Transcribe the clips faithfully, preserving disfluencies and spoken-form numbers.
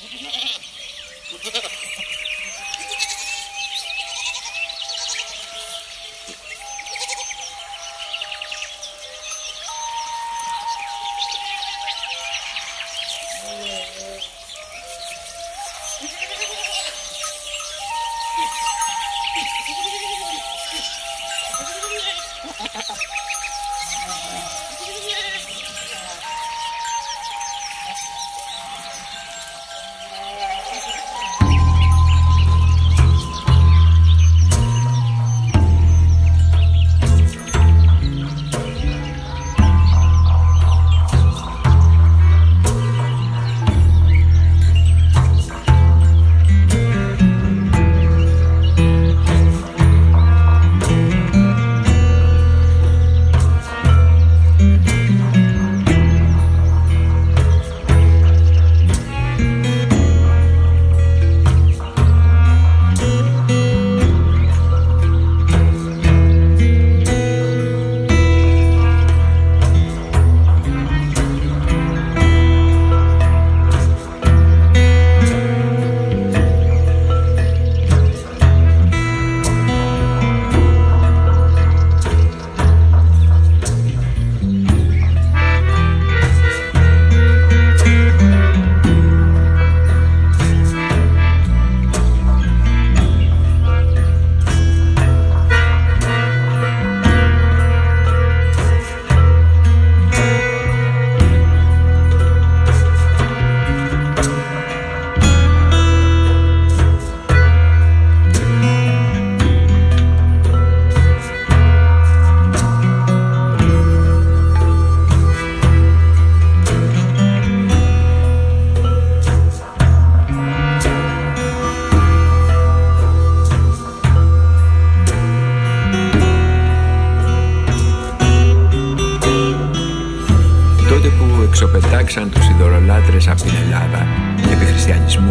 εξοπετάξαν τους ειδωλολάτρες από την Ελλάδα επί χριστιανισμού.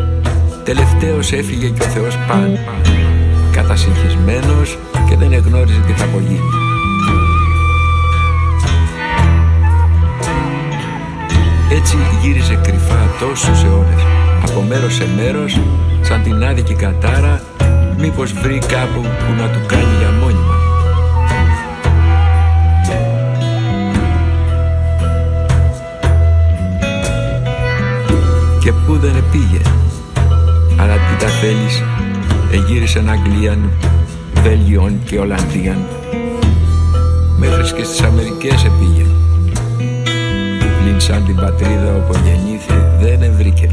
Τελευταίος έφυγε και ο Θεός Παν, κατασυγχυσμένος και δεν εγνώριζε τι θα απογίνει. Έτσι γύριζε κρυφά τόσους αιώνες, από μέρος σε μέρος, σαν την άδικη κατάρα, μήπως βρει κάπου που να του κάνει για μόνιμα. Και πού δεν επήγε, αλλά τι τα θέλεις, εγύρισαν Αγγλίαν, Βέλγιον και Ολλανδίαν, μέχρι και στις Αμερικές επήγε. Πλην σαν την πατρίδα όπου γεννήθη δεν ευρήκε.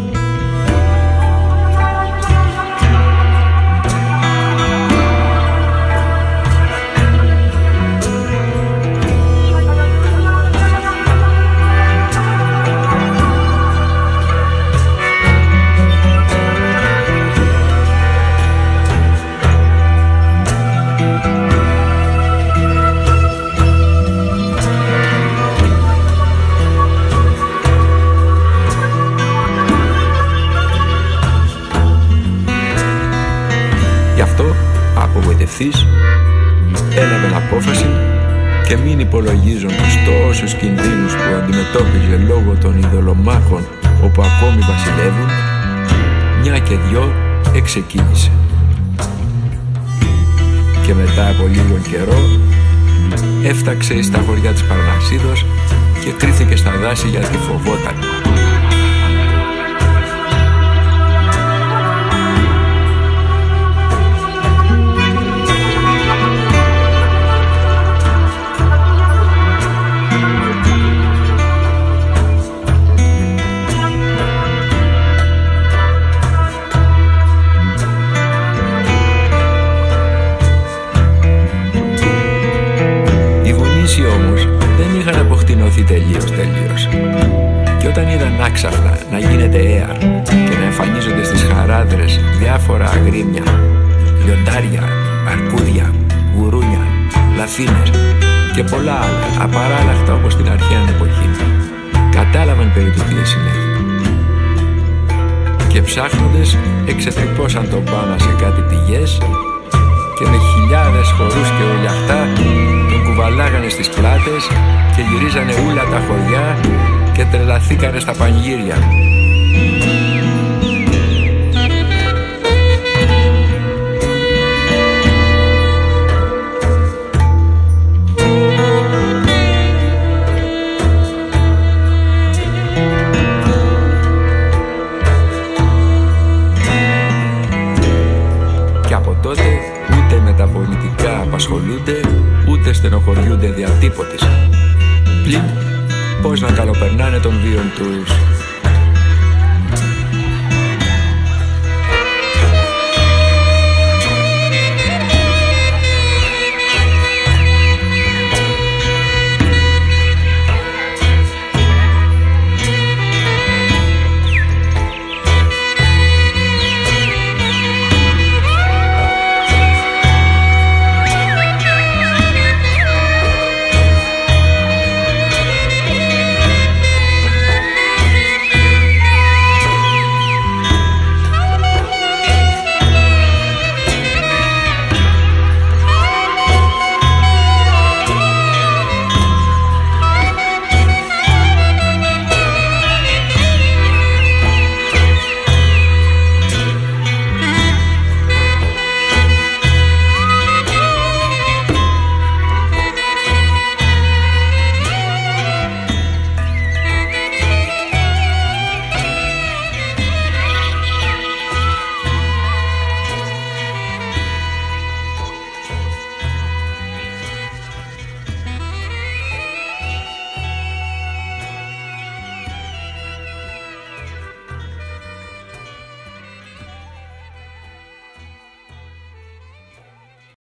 Έλαβαν απόφαση και μην υπολογίζουν τους τόσους κινδύνους που αντιμετώπιζε λόγω των ειδωλομάχων όπου ακόμη βασιλεύουν, μια και δυο εξεκίνησε. Και μετά από λίγο καιρό έφταξε στα χωριά της Παρνασσίδος και κρύθηκε στα δάση γιατί φοβόταν. Όμως δεν είχαν αποκτηνωθεί τελείως τελείως. Και όταν είδαν άξαφνα να γίνεται έαρ και να εμφανίζονται στις χαράδρες διάφορα αγρίμια, λιοντάρια, αρκούδια, γουρούνια, λαφίνες και πολλά άλλα απαράλλαχτα όπως την αρχαία εποχή, κατάλαβαν περί του τι συνέβη. Και ψάχνοντες εξετρυπώσαν τον Πάνα σε κάτι πηγές και με χιλιάδες χορούς και ολιαχτά τον κουβαλάγανε στις πλάτες και γυρίζανε ούλα τα χωριά και τρελαθήκανε στα πανηγύρια. απασχολούνται, ούτε στενοχωριούνται δια τίποτης. Πλην πώς να καλοπερνάνε τον βίον τους